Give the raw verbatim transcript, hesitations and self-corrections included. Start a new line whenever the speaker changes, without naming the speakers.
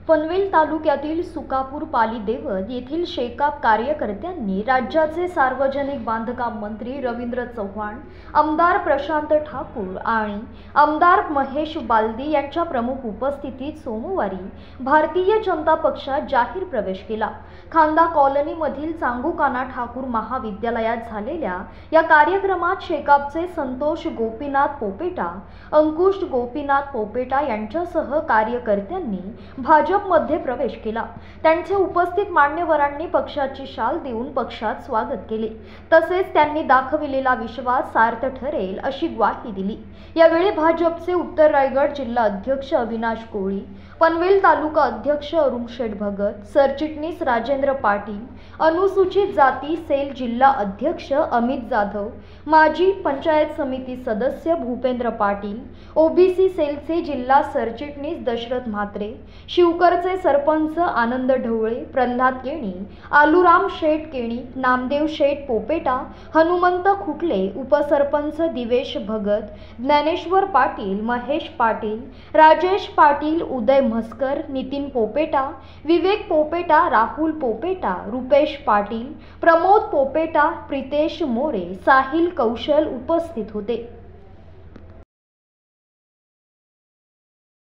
पनवेल तालुक्यातील सुकापूर पाली देवत येथील शेकाप कार्यकर्त्यांनी राज्याचे सार्वजनिक बांधकाम मंत्री रवींद्र चव्हाण, आमदार प्रशांत ठाकूर आणि आमदार महेश बालदी यांच्या प्रमुख उपस्थितीत सोमवारी भारतीय जनता पक्षात जाहीर प्रवेश केला। खांदा कॉलनीमधील चांगुकाना ठाकूर महाविद्यालयात झालेल्या या कार्यक्रमात शेकापचे संतोष गोपीनाथ पोपेटा, अंकुश गोपीनाथ पोपेटा यांच्यासह कार्यकर्त्यांनी भाजप मध्ये प्रवेश केला। त्यांचे उपस्थित मान्यवरांनी पक्षाची शाल देऊन पक्षात स्वागत केले, तसेच त्यांनी दाखविलेला विश्वास सार्थ ठरेल अशी ग्वाही दिली। यावेळी भाजपचे उत्तर रायगड जिल्हा अध्यक्ष अविनाश कोळी, पनवेल तालुका अध्यक्ष अरुण शेठ भगत, सरचिटणीस राजेंद्र पाटील, अनुसूचित जाती सेल जिल्हा अध्यक्ष अमित जाधव, माजी पंचायत समिती सदस्य भूपेंद्र पाटील, ओबीसी सेलचे जिल्हा सरचिटणीस दशरथ म्हात्रे, शिवकरचे सरपंच आनंद ढवळे, प्रल्हाद केणी, आलूराम शेठ केणी, नामदेव शेठ पोपेटा, हनुमंत खुटले, उपसरपंच दिवेश भगत, ज्ञानेश्वर पाटील, महेश पाटील, राजेश पाटील, उदय म्हस्कर, नितीन पोपेटा, विवेक पोपेटा, राहुल पोपेटा, रुपेश पाटील, प्रमोद पोपेटा, प्रितेश मोरे, साहिल कौशल उपस्थित होते।